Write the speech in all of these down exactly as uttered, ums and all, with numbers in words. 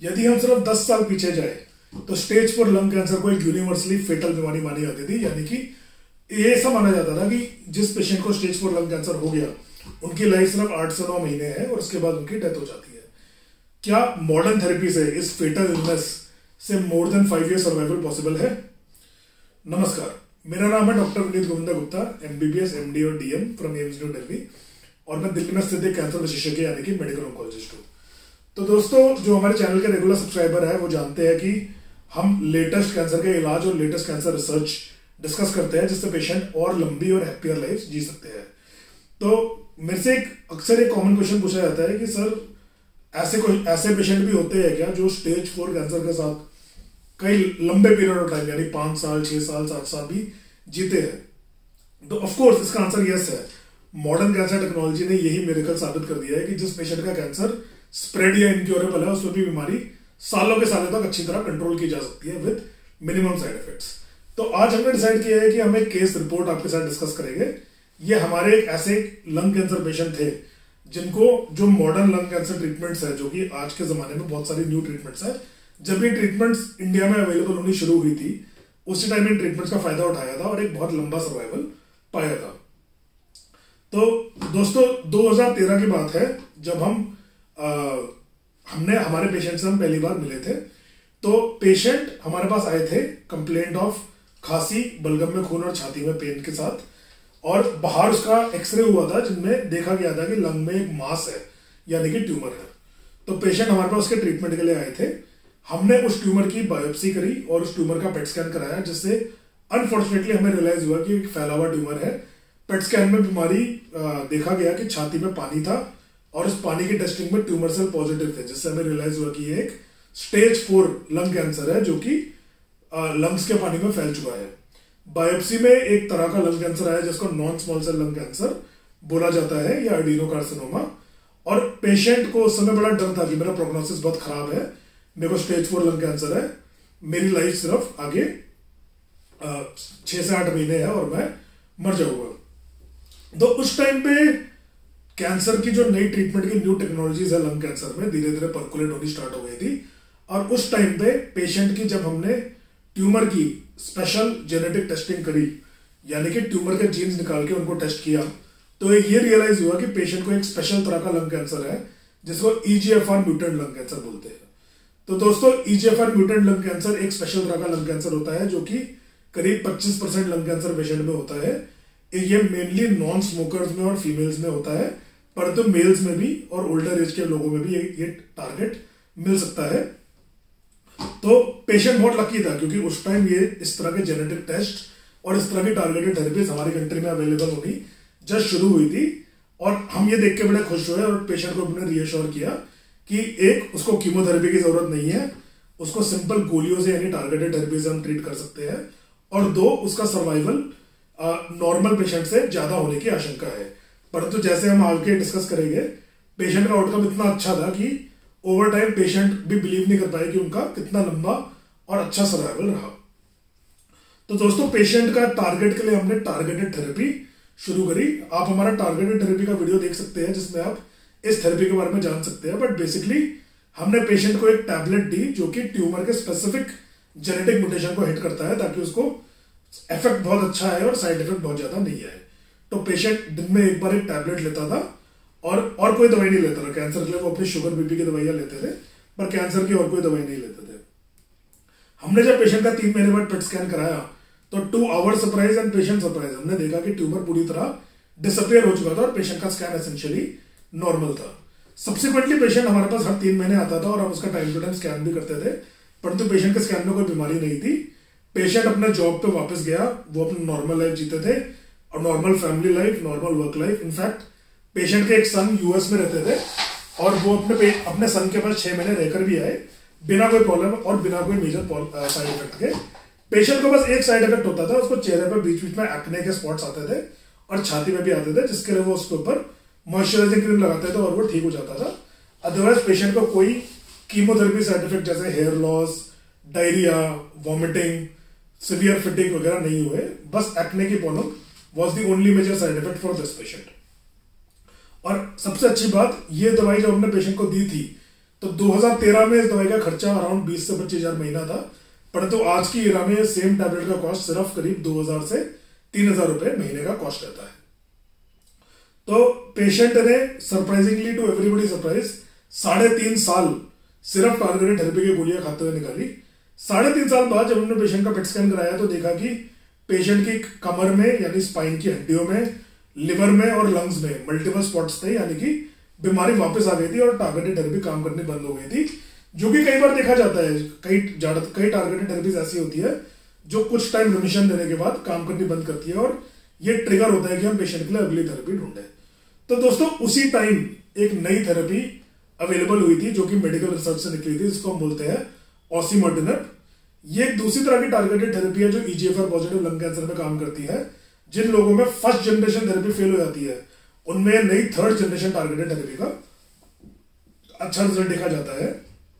यदि हम सिर्फ दस साल पीछे जाए तो स्टेज फोर लंग कैंसर को एक यूनिवर्सली फेटल बीमारी मानी जाती थी, यानी कि ये ऐसा माना जाता था कि जिस पेशेंट को स्टेज फोर लंग कैंसर हो गया उनकी लाइफ सिर्फ आठ से नौ महीने है और उसके बाद उनकी डेथ हो जाती है। क्या मॉडर्न थेरेपी से इस फेटल इलनेस से more than five year survival possible है? नमस्कार, मेरा नाम है doctor Vineet Govinda Gupta, MBBS, MD और DM from AIIMS New Delhi, और मैं दिल्ली में स्थित एक कैंसर विशेषज्ञ यानी कि मेडिकल ऑन्कोलॉजिस्ट हूँ। तो दोस्तों, जो हमारे चैनल के रेगुलर सब्सक्राइबर है वो जानते हैं कि हम लेटेस्ट कैंसर के इलाज और लेटेस्ट कैंसर रिसर्च डिस्कस करते हैं जिससे पेशेंट और लंबी और हैप्पियर लाइफ जी सकते हैं। तो मेरे से एक अक्सर एक कॉमन क्वेश्चन पूछा जाता है कि सर ऐसे कोई ऐसे पेशेंट भी होते हैं क्या जो स्टेज फोर कैंसर के साथ कई लंबे पीरियड ऑफ टाइम यानी पांच साल छह साल सात साल भी जीते हैं? तो ऑफ कोर्स इसका आंसर यस है। मॉडर्न कैंसर टेक्नोलॉजी ने यही मिरेकल साबित कर दिया है कि जिस पेशेंट का कैंसर स्प्रेड या इनक्योरेबल है उसमें भी बीमारी सालों के सालों तक अच्छी तरह कंट्रोल की जा सकती है विद मिनिमम साइड इफेक्ट्स। तो आज हमने डिसाइड किया है कि हम एक केस रिपोर्ट आपके साथ डिस्कस करेंगे। ये हमारे एक ऐसे लंग कैंसर पेशेंट थे जिनको जो मॉडर्न लंग कैंसर ट्रीटमेंट्स है, जो कि आज के जमाने में बहुत सारी न्यू ट्रीटमेंट्स है, जब ये ट्रीटमेंट्स इंडिया में अवेलेबल होनी शुरू हुई थी उसी टाइम इन ट्रीटमेंट्स का फायदा उठाया था और एक बहुत लंबा सर्वाइवल पाया था। तो दोस्तों, दो हज़ार तेरह की बात है जब हम आ, हमने हमारे पेशेंट से हम पहली बार मिले थे। तो पेशेंट हमारे पास आए थे कंप्लेंट ऑफ खांसी, बलगम में खून और छाती में पेन के साथ, और बाहर उसका एक्सरे हुआ था जिनमें देखा गया था कि लंग में एक मास है यानी कि ट्यूमर है। तो पेशेंट हमारे पास उसके ट्रीटमेंट के लिए आए थे। हमने उस ट्यूमर की बायोप्सी करी और उस ट्यूमर का पेट स्कैन कराया, जिससे अनफॉर्चुनेटली हमें रियलाइज हुआ कि एक फैला हुआ ट्यूमर है। पेट स्कैन में बीमारी देखा गया कि छाती में पानी था और उस पानी की टेस्टिंग में ट्यूमर सेल पॉजिटिव थे, जिससे हमें रियलाइज हुआ कि ये एक स्टेज फोर लंग कैंसर है जो कि लंग्स के पानी में फैल चुका है। बायोप्सी में एक तरह का लंग कैंसर आया जिसको non small cell lung cancer बोला जाता है या एडिनोकार्सिनोमा। और पेशेंट को उस समय बड़ा डर था कि मेरा प्रोग्नोसिस बहुत खराब है, मेरे को स्टेज फोर लंग कैंसर है, मेरी लाइफ सिर्फ आगे छह से आठ महीने है और मैं मर जाऊंगा। तो उस टाइम पे कैंसर की जो नई ट्रीटमेंट की न्यू टेक्नोलॉजीज है लंग कैंसर में धीरे धीरे परकुलेट होनी स्टार्ट हो गई थी। और उस टाइम पे पेशेंट की जब हमने ट्यूमर की स्पेशल जेनेटिक टेस्टिंग करी, यानी कि ट्यूमर के जीन्स निकाल के उनको टेस्ट किया, तो ये रियलाइज हुआ कि पेशेंट को एक स्पेशल तरह का लंग कैंसर है जिसको ईजीएफआर म्यूटेंट लंग कैंसर बोलते हैं। तो दोस्तों, ईजीएफआर म्यूटेंट लंग कैंसर एक स्पेशल तरह का लंग कैंसर होता है जो कि करीब पच्चीस परसेंट लंग कैंसर पेशेंट में होता है। ये मेनली नॉन स्मोकर्स में और फीमेल्स में होता है, परंतु तो मेल्स में भी और ओल्डर एज के लोगों में भी ये टारगेट मिल सकता है। तो पेशेंट बहुत लकी था क्योंकि उस टाइम ये इस तरह के जेनेटिक टेस्ट और इस तरह की टारगेटेड थेरेपीज हमारी कंट्री में अवेलेबल होनी जस्ट शुरू हुई थी। और हम ये देख के बड़े खुश हुए और पेशेंट को हमने रीअश्योर किया कि एक, उसको कीमोथेरेपी की जरूरत नहीं है, उसको सिंपल गोलियों से यानी टारगेटेड थेरेपी से हम ट्रीट कर सकते हैं, और दो, उसका सर्वाइवल नॉर्मल पेशेंट से ज्यादा होने की आशंका है। परंतु जैसे हम आगे डिस्कस करेंगे, पेशेंट का आउटकम इतना अच्छा था कि ओवर टाइम पेशेंट भी बिलीव नहीं कर पाए कि उनका कितना लंबा और अच्छा सर्वाइवल रहा। तो दोस्तों, पेशेंट का टारगेट के लिए हमने टारगेटेड थेरेपी शुरू करी। आप हमारा टारगेटेड थेरेपी का वीडियो देख सकते हैं जिसमें आप इस थेरेपी के बारे में जान सकते हैं। बट बेसिकली हमने पेशेंट को एक टैबलेट दी जो कि ट्यूमर के स्पेसिफिक जेनेटिक म्यूटेशन को हिट करता है ताकि उसको इफेक्ट बहुत अच्छा है और साइड इफेक्ट बहुत ज्यादा नहीं है। तो पेशेंट दिन में एक बार एक टैबलेट लेता था और और कोई दवाई नहीं लेता था। कैंसर के लिए वो अपनी शुगर बीपी की दवाइयां लेते थे, पर कैंसर की और कोई दवाई नहीं लेते थे। हमने जब पेशेंट का तीन महीने बाद पेट स्कैन कराया तो to our surprise and patient surprise, हमने देखा कि ट्यूमर पूरी तरह डिसअपियर हो चुका था और पेशेंट का स्कैन एसेंशियली नॉर्मल था। सब्सिक्वेंटली पेशेंट हमारे पास हर तीन महीने आता था और हम उसका टाइम टू टाइम स्कैन भी करते थे, परंतु पेशेंट के स्कैन में कोई बीमारी नहीं थी। पेशेंट अपने जॉब पे वापस गया, वो अपनी नॉर्मल लाइफ जीते थे और normal family life, normal work life. In fact patient के एक सन यूएस में रहते थे और वो अपने अपने सन के पास छह महीने रहकर भी आए बिना कोई प्रॉब्लम और बिना कोई मेजर साइड इफेक्ट के। पेशेंट को बस एक साइड इफेक्ट होता था, उसको चेहरे पर बीच बीच में एक्ने के स्पॉट्स आते थे और छाती में भी आते थे, जिसके लिए वो उसके ऊपर मॉइस्चराइजिंग क्रीम लगाते थे और वो ठीक हो जाता था। अदरवाइज पेशेंट को कोई कीमोथेरेपी साइड इफेक्ट जैसे hair loss, diarrhoea, vomiting, severe fitting वगैरह नहीं हुए। बस एक्ने की problem was the only major side effect for this patient. और सबसे अच्छी बात, ये दवाई जब हमने पेशेंट को दी थी तो दो हज़ार तेरह में इस दवाई का खर्चा अराउंड बीस से पच्चीस हजार महीना था, परंतु आज की इरा में सेम टैबलेट का कॉस्ट सिर्फ करीब दो हजार से तीन हजार रुपए महीने का कॉस्ट रहता है। तो पेशेंट ने सरप्राइजिंगली टू एवरीबडी सरप्राइज साढ़े तीन साल सिर्फ टारगेटेड थेरेपी की गोलियां खाते हुए निकाली। साढ़े तीन साल बाद जब हमने पेशेंट का पेट स्कैन कराया तो देखा कि पेशेंट की कमर में यानी स्पाइन की हड्डियों में, लिवर में और लंग्स में मल्टीपल स्पॉट्स थे, यानी कि बीमारी वापस आ गई थी और टारगेटेड थेरेपी काम करनी बंद हो गई थी, जो कि कई बार देखा जाता है। कई कई टारगेटेड थेरेपीज ऐसी होती है जो कुछ टाइम रिमिशन देने के बाद काम करनी बंद करती है और ये ट्रिगर होता है कि हम पेशेंट के लिए अगली थेरेपी ढूंढें। तो दोस्तों उसी टाइम एक नई थेरेपी अवेलेबल हुई थी जो कि मेडिकल रिसर्च से निकली थी, जिसको हम बोलते हैं ऑसिमर्टिनब। ये एक दूसरी तरह की टारगेटेड थेरेपी है जो ईजीएफआर पॉजिटिव लंग कैंसर में काम करती है। जिन लोगों में फर्स्ट जनरेशन थेरेपी फेल हो जाती है उनमें नई थर्ड जनरेशन टारगेटेड थेरेपी का अच्छा रिजल्ट देखा जाता है।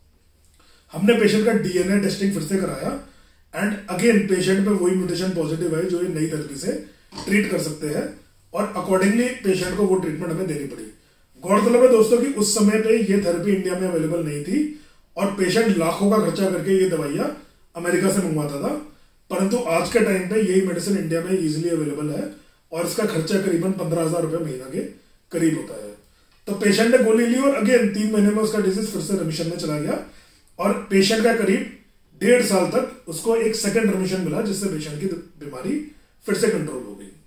हमने पेशेंट का डीएनए टेस्टिंग फिर से कराया एंड अगेन पेशेंट में वही म्यूटेशन पॉजिटिव है जो ये नई थेरेपी से ट्रीट कर सकते हैं और अकॉर्डिंगली पेशेंट को वो ट्रीटमेंट हमें देनी पड़ी। गौरतलब है दोस्तों कि उस समय पे ये थेरेपी इंडिया में अवेलेबल नहीं थी और पेशेंट लाखों का खर्चा करके ये दवाइयां अमेरिका से मंगवाता था, परंतु आज के टाइम पे यही मेडिसिन इंडिया में इजीली अवेलेबल है और इसका खर्चा करीबन पंद्रह हजार रुपए महीना के करीब होता है। तो पेशेंट ने गोली ली और अगेन तीन महीने में उसका डिजीज फिर से रिमिशन में चला गया और पेशेंट का करीब डेढ़ साल तक उसको एक सेकेंड रिमिशन मिला, जिससे पेशेंट की बीमारी फिर से कंट्रोल हो गई।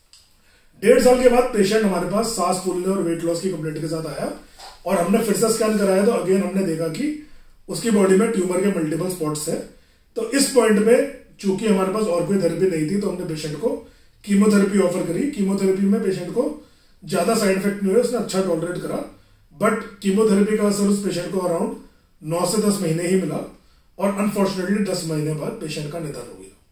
डेढ़ साल के बाद पेशेंट हमारे पास सांस फूलने और वेट लॉस की कंप्लेंट के साथ आया और हमने फिर से स्कैन कराया तो अगेन हमने देखा कि उसकी बॉडी में ट्यूमर के मल्टीपल स्पॉट्स है। तो इस पॉइंट पे चूंकि हमारे पास और कोई थेरेपी नहीं थी तो हमने पेशेंट को कीमोथेरेपी ऑफर करी। कीमोथेरेपी में पेशेंट को ज्यादा साइड इफेक्ट नहीं हुए, उसने अच्छा टॉलरेट करा, बट कीमोथेरेपी का असर उस पेशेंट को अराउंड नौ से दस महीने ही मिला और अनफॉर्चुनेटली दस महीने बाद पेशेंट का निधन हो गया।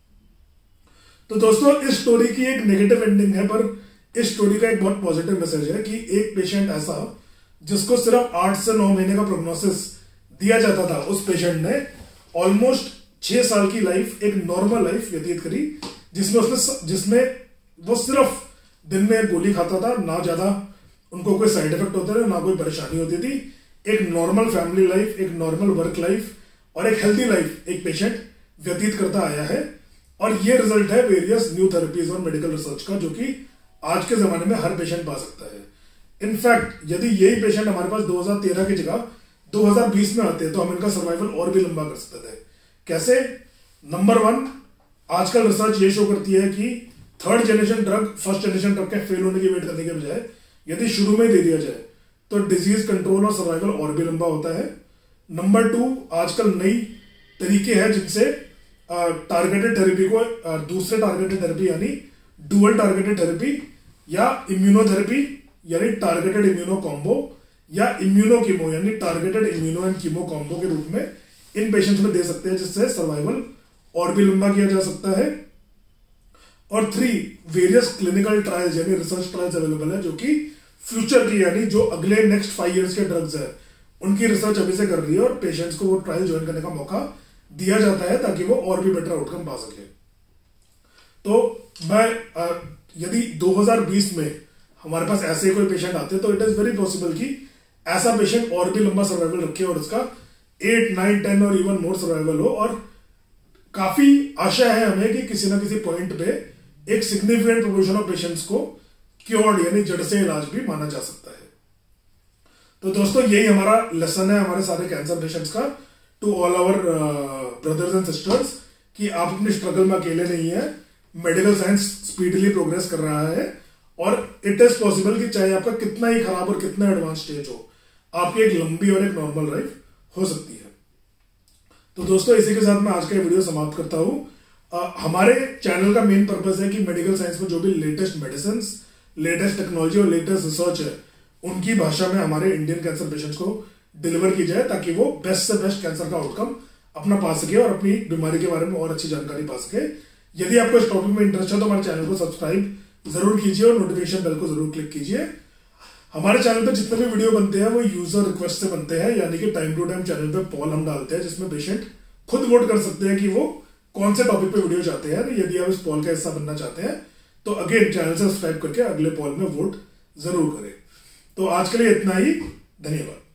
तो दोस्तों इस स्टोरी की एक नेगेटिव एंडिंग है, पर इस स्टोरी का एक बहुत पॉजिटिव मैसेज है कि एक पेशेंट ऐसा जिसको सिर्फ आठ से नौ महीने का प्रोग्नोसिस दिया जाता था, उस पेशेंट ने ऑलमोस्ट छह साल की लाइफ, एक नॉर्मल लाइफ व्यतीत करी, जिसमें उसने जिसमें वो सिर्फ दिन में एक गोली खाता था, ना ज्यादा उनको कोई साइड इफेक्ट होते थे, ना कोई परेशानी होती थी। एक नॉर्मल फैमिली लाइफ, एक नॉर्मल वर्क लाइफ और एक हेल्दी लाइफ एक पेशेंट व्यतीत करता आया है और ये रिजल्ट है वेरियस न्यू थेरेपीज और मेडिकल रिसर्च का, जो कि आज के जमाने में हर पेशेंट पा सकता है। इनफैक्ट यदि यही पेशेंट हमारे पास दो हज़ार तेरह की जगह दो हज़ार बीस में आते तो हम इनका सर्वाइवल और भी लंबा कर सकते थे। कैसे? नंबर वन, आजकल रिसर्च ये शो करती है कि third generation drug first generation drug के फेल होने की वेट करने के बजाय यदि शुरू में दे दिया जाए तो डिजीज कंट्रोल और सर्वाइवल और भी लंबा होता है। नंबर टू, आजकल नई तरीके हैं जिनसे टारगेटेड थेरेपी को आ, दूसरे टारगेटेड थेरेपी यानी डुअल टारगेटेड थेरेपी या इम्यूनोथेरेपी यानी टारगेटेड इम्यूनो कॉम्बो या इम्यूनो कीमो यानी targeted immuno and chemo combo के रूप में इन पेशेंट्स में दे सकते हैं, जिससे सर्वाइवल और भी लंबा किया जा सकता है। और थ्री, वेरियस क्लिनिकल ट्रायल्स यानी रिसर्च ट्रायल्स अवेलेबल है जो कि फ्यूचर की यानी जो अगले नेक्स्ट फाइव इयर्स के ड्रग्स है उनकी रिसर्च अभी से कर रही है और पेशेंट्स को वो ट्रायल ज्वाइन करने का मौका दिया जाता है ताकि वो और भी बेटर आउटकम पा सके। तो मैं यदि दो हज़ार बीस में हमारे पास ऐसे कोई पेशेंट आते तो इट इज वेरी पॉसिबल कि ऐसा पेशेंट और भी लंबा सर्वाइवल रखे और उसका एट नाइन टेन और इवन मोर सर्वाइवल हो, और काफी आशा है हमें कि किसी ना किसी पॉइंट पे एक सिग्निफिकेंट प्रोपोर्शन ऑफ पेशेंट्स को क्योर्ड यानी जड़ से इलाज भी माना जा सकता है। तो दोस्तों यही हमारा लेसन है हमारे सारे कैंसर पेशेंट्स का, to all our brothers and sisters, कि आप अपने स्ट्रगल में अकेले नहीं है। मेडिकल साइंस स्पीडली प्रोग्रेस कर रहा है और इट इज पॉसिबल कि चाहे आपका कितना ही खराब और कितना एडवांस स्टेज हो, आपकी एक लंबी और एक नॉर्मल लाइफ हो सकती है। तो दोस्तों इसी के साथ मैं आज का वीडियो समाप्त करता हूं। uh, हमारे चैनल का मेन पर्पस है कि मेडिकल साइंस में जो भी लेटेस्ट मेडिसिन, लेटेस्ट टेक्नोलॉजी और लेटेस्ट रिसर्च है उनकी भाषा में हमारे इंडियन कैंसर पेशेंट्स को डिलीवर की जाए ताकि वो बेस्ट से बेस्ट कैंसर का आउटकम अपना पा सके और अपनी बीमारी के बारे में और अच्छी जानकारी पा सके। यदि आपको इस टॉपिक में इंटरेस्ट है तो हमारे चैनल को सब्सक्राइब जरूर कीजिए और नोटिफिकेशन बेल को जरूर क्लिक कीजिए। हमारे चैनल पे जितने भी वीडियो बनते हैं वो यूजर रिक्वेस्ट से बनते हैं, यानी कि टाइम टू टाइम चैनल पे पोल हम डालते हैं जिसमें पेशेंट खुद वोट कर सकते हैं कि वो कौन से टॉपिक पे वीडियो चाहते हैं। यदि आप इस पोल का हिस्सा बनना चाहते हैं तो अगेन चैनल से सब्सक्राइब करके अगले पोल में वोट जरूर करें। तो आज के लिए इतना ही, धन्यवाद।